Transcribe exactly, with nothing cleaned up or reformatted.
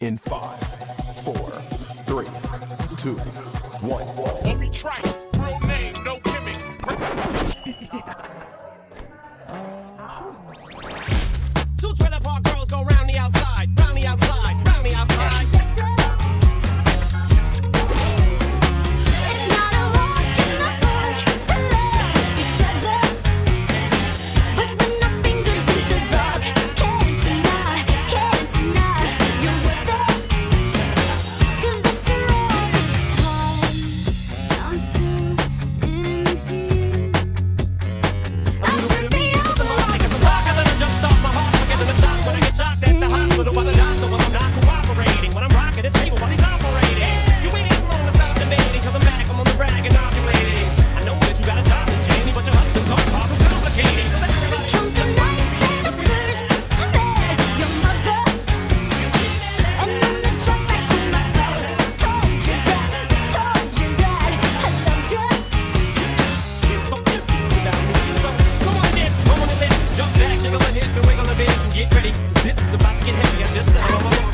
in five, four, three, two, one. Obi Trice, real name, no gimmicks. Two trailer park girls go round the outside, round the outside, round the outside. It's not a walk in the park to love each other, but when our fingers interlock, can't deny, can't deny you're with it. 'Cause after all this time, I'm still into you. I should be over. Just off my heart, forgetting the shots when I get shocked at the hospital while the doctor when I'm not cooperating. When I'm rocking the table while he's operating. You ain't as long as I'm debating, cause I'm back, I'm on the rag and ovulating. I know that you got a job, Miss Jamie, but your husband's heart problem's complicating. So that's everybody. Come the night that I first met your mother, and on the drive back to my house, told you that, told you that I loved you. It's so empty without me. So come on then, come on the list, jump back, jiggle a hip and wiggle a bit and get ready. 'Cause this is about to get heavy. I just said I'm on my